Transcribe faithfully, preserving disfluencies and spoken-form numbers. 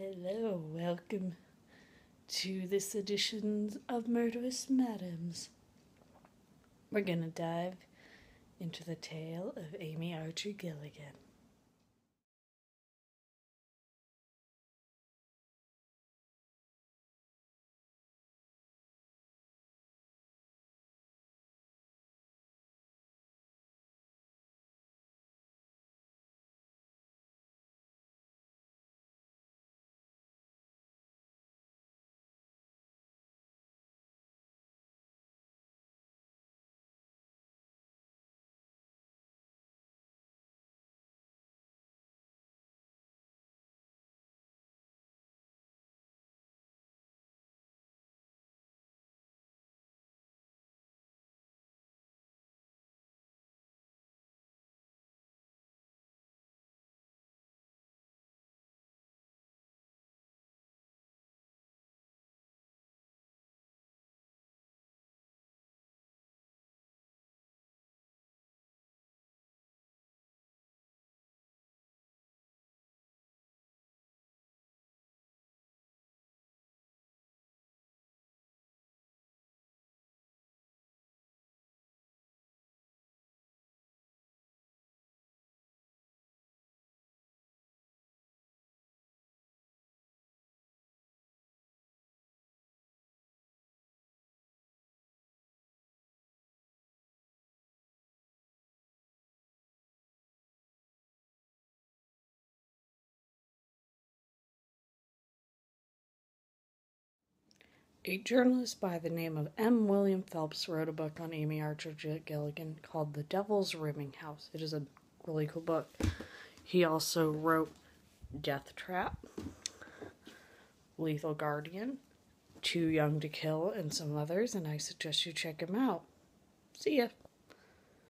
Hello, welcome to this edition of Murderous Madams. We're gonna dive into the tale of Amy Archer-Gilligan. A journalist by the name of M. William Phelps wrote a book on Amy Archer-Gilligan called The Devil's Rooming House. It is a really cool book. He also wrote Death Trap, Lethal Guardian, Too Young to Kill, and some others, and I suggest you check him out. See ya!